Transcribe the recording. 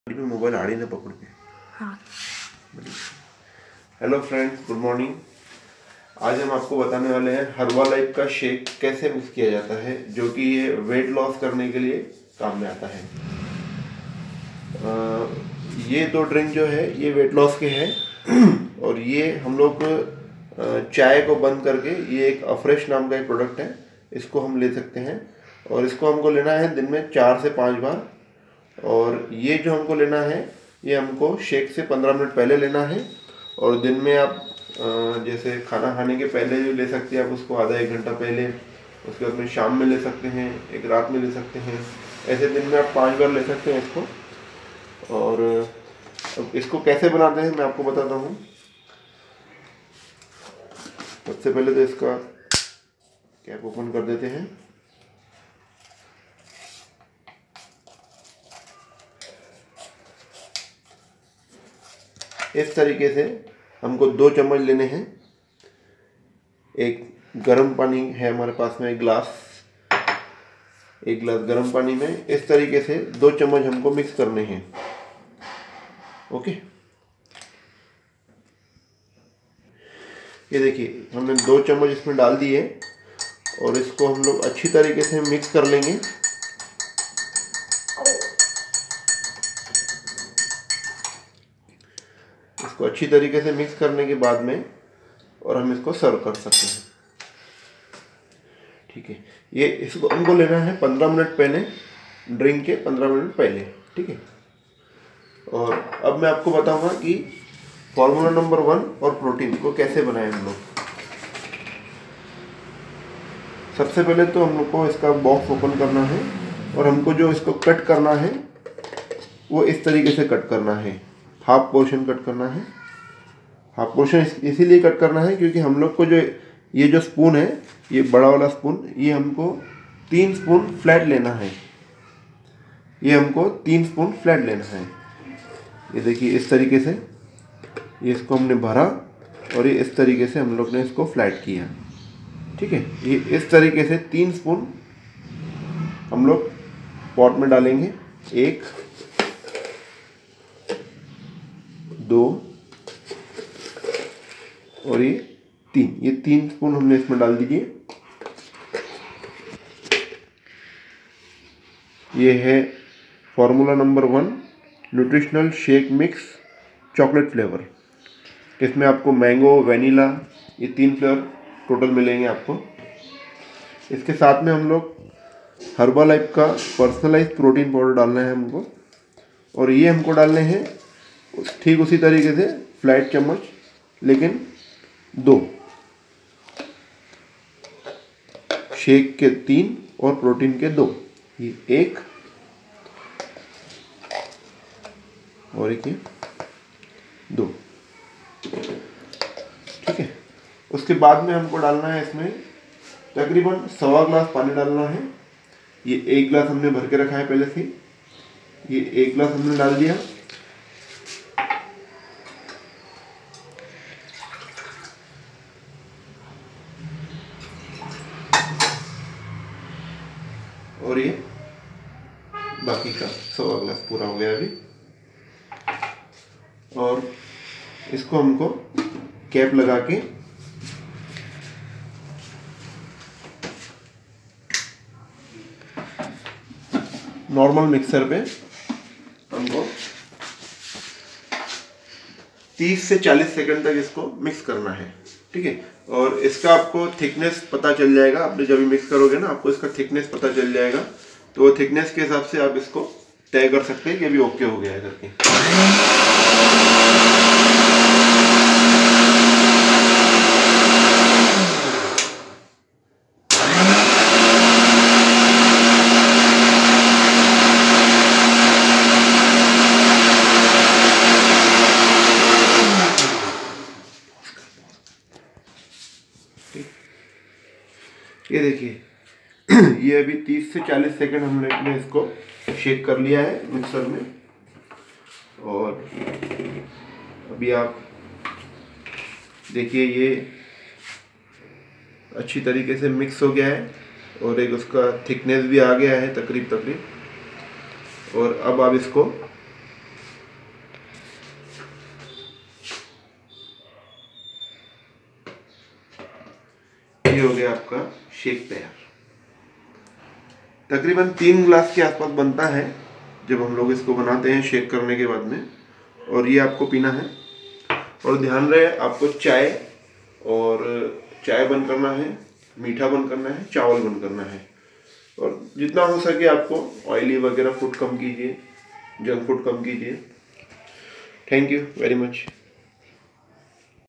में मोबाइल आड़ी ना पकड़ के। हाँ। Hello friends, good morning. आज हम आपको बताने वाले हैं हर्बालाइफ का शेक कैसे मिक्स किया जाता है, जो कि ये वेट लॉस करने के लिए काम में आता है। ये दो ड्रिंक जो है ये वेट लॉस के हैं और ये हम लोग चाय को बंद करके, ये एक अफ्रेश नाम का एक प्रोडक्ट है, इसको हम ले सकते हैं और इसको हमको लेना है दिन में 4 से 5 बार। और ये जो हमको लेना है ये हमको शेक से 15 मिनट पहले लेना है और दिन में आप जैसे खाना खाने के पहले जो ले सकते हैं आप उसको आधा एक घंटा पहले, उसके बाद में शाम में ले सकते हैं, एक रात में ले सकते हैं। ऐसे दिन में आप 5 बार ले सकते हैं इसको। और अब इसको कैसे बनाते हैं मैं आपको बताता हूँ। सबसे पहले तो इसका कैप ओपन कर देते हैं। इस तरीके से हमको 2 चम्मच लेने हैं। एक गर्म पानी है हमारे पास में, एक गिलास गर्म पानी में इस तरीके से 2 चम्मच हमको मिक्स करने हैं। ओके, ये देखिए हमने 2 चम्मच इसमें डाल दिए और इसको हम लोग अच्छी तरीके से मिक्स कर लेंगे। इसको अच्छी तरीके से मिक्स करने के बाद में और हम इसको सर्व कर सकते हैं। ठीक है, ये इसको हमको लेना है 15 मिनट पहले, ड्रिंक के 15 मिनट पहले। ठीक है, और अब मैं आपको बताऊंगा कि फॉर्मूला नंबर 1 और प्रोटीन को कैसे बनाएं हम लोग। सबसे पहले तो हम लोग को इसका बॉक्स ओपन करना है और हमको जो इसको कट करना है वो इस तरीके से कट करना है। हाफ पोर्शन कट करना है। हाफ पोर्शन इसीलिए कट करना है क्योंकि हम लोग को जो ये जो स्पून है, ये बड़ा वाला स्पून, ये हमको 3 स्पून फ्लैट लेना है। ये हमको 3 स्पून फ्लैट लेना है। ये देखिए इस तरीके से ये इसको हमने भरा और ये इस तरीके से हम लोग ने इसको फ्लैट किया। ठीक है, ये इस तरीके से 3 स्पून हम लोग पॉट में डालेंगे। 1 2 और ये 3, ये 3 स्पून हमने इसमें डाल दीजिए। ये है formula number 1 nutritional shake mix chocolate flavour. इसमें आपको मैंगो, वैनिला, ये 3 फ्लेवर टोटल मिलेंगे आपको। इसके साथ में हम लोग हर्बालाइफ का पर्सनलाइज प्रोटीन पाउडर डालना है हमको, और ये हमको डालने हैं ठीक उसी तरीके से फ्लैट चम्मच, लेकिन 2, शेक के 3 और प्रोटीन के 2। ये 1 और एक, ये 2। ठीक है, उसके बाद में हमको डालना है इसमें तकरीबन 1.25 गिलास पानी डालना है। ये 1 गिलास हमने भर के रखा है पहले से, ये 1 गिलास हमने डाल दिया। और ये बाकी का 1.25 गिलास पूरा हो गया अभी। और इसको हमको कैप लगा के नॉर्मल मिक्सर पे हमको 30 से 40 सेकंड तक इसको मिक्स करना है। ठीक है, और इसका आपको थिकनेस पता चल जाएगा। आप जब भी मिक्स करोगे ना, आपको इसका थिकनेस पता चल जाएगा, तो वो थिकनेस के हिसाब से आप इसको तय कर सकते हैं कि अभी ओके हो गया है करके। ये देखिए ये अभी 30 से 40 सेकंड हमने इसको शेक कर लिया है मिक्सर में, और अभी आप देखिए ये अच्छी तरीके से मिक्स हो गया है और एक उसका थिकनेस भी आ गया है तकरीब। और अब आप इसको गया आपका शेक तैयार। तकरीबन 3 ग्लास के आसपास बनता है जब हम लोग इसको बनाते हैं शेक करने के बाद में, और ये आपको पीना है। और ध्यान रहे आपको चाय बंद करना है, मीठा बंद करना है, चावल बंद करना है, और जितना हो सके आपको ऑयली वगैरह फूड कम कीजिए, जंक फूड कम कीजिए। Thank you very much.